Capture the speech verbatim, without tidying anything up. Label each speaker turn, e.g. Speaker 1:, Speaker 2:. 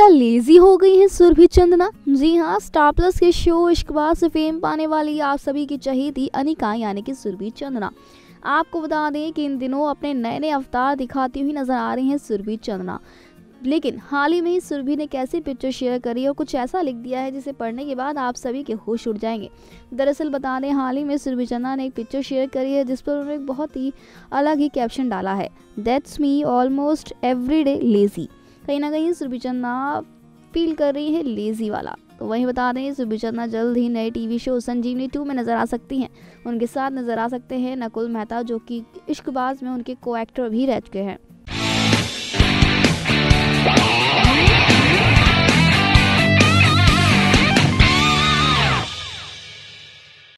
Speaker 1: क्या लेजी हो गई हैं सुरभि चंदना? जी हाँ, स्टार प्लस के शो इश्कबाज से फेम पाने वाली आप सभी की चहेती अनिका यानी कि सुरभि चंदना। आपको बता दें कि इन दिनों अपने नए नए अवतार दिखाती हुई नजर आ रही हैं सुरभि चंदना। लेकिन हाल ही में ही सुरभि ने कैसी पिक्चर शेयर करी और कुछ ऐसा लिख दिया है जिसे पढ़ने के बाद आप सभी के होश उड़ जाएंगे। दरअसल बता दें, हाल ही में सुरभि चंदना ने एक पिक्चर शेयर करी है जिस पर उन्होंने एक बहुत ही अलग ही कैप्शन डाला है, that's me almost everyday lazy. कहीं ना कहीं सुरभि चंदना फील कर रही है लेजी वाला। तो वहीं बता दें, सुरभि चंदना जल्द ही नए टीवी शो संजीवनी टू में नजर आ सकती हैं। उनके साथ नजर आ सकते हैं नकुल मेहता, जो कि इश्कबाज में उनके को एक्टर भी रह चुके हैं।